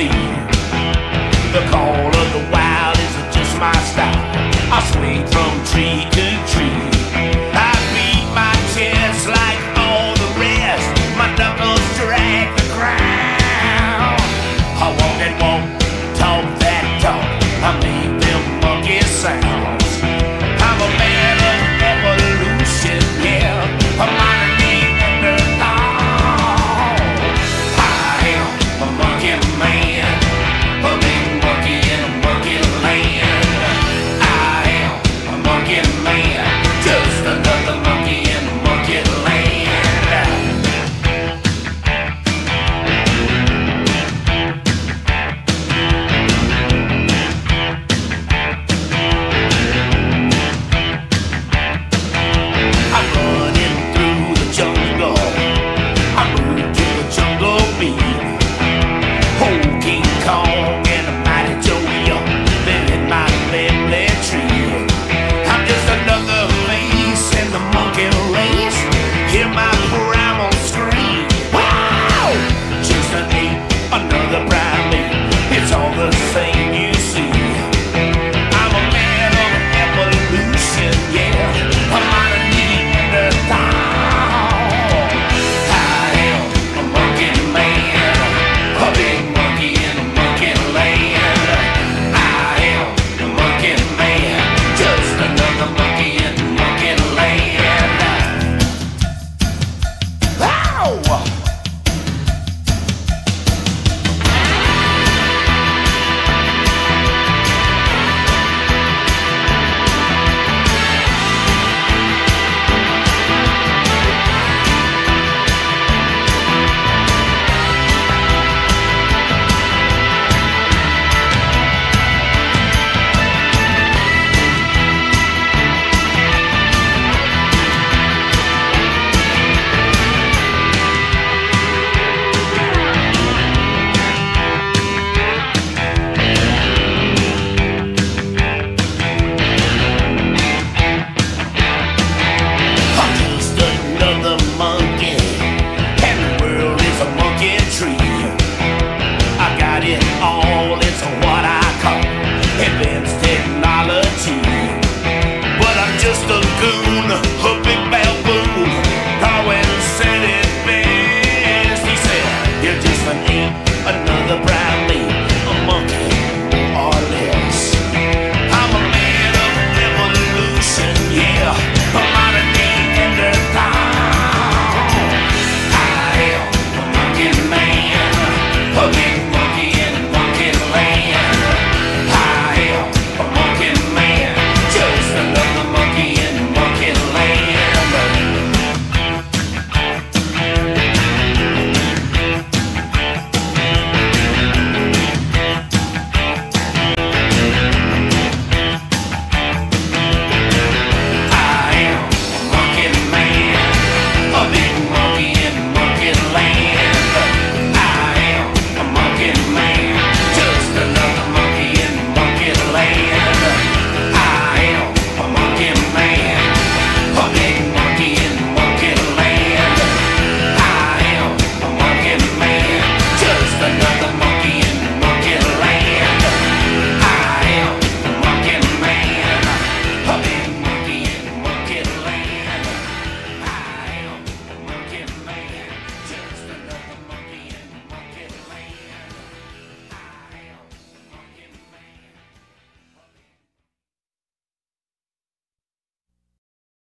see. The call of the wild is just my style. I swing from tree to tree. I beat my chest like all the rest. My knuckles drag the ground. I walk and walk, talk that talk. I make them monkey sounds. I'm a man of evolution, yeah. I'm not a Neanderthal. I am a monkey man, a big monkey in a monkey land. I am a monkey man, just another monkey in a monkey land. I'm running through the jungle. I move to the jungle beat. Old King Kong and a mighty Joe Young live in my family tree. I'm just another face in the monkey race. Hear my primal scream. Wow! Just an ape, another primate. It's all the same, you see. I'm a man of evolution, yeah. I'm not a Neanderthal. I am a monkey man, a big monkey in a monkey land. I am a monkey man, just another monkey in a monkey land. Ow! I'm just another monkey, and the world is a monkey tree. I got it all, it's what I call advanced technology. But I'm just a goon, a big baboon. Darwin said it best. He said, you're just an ape, another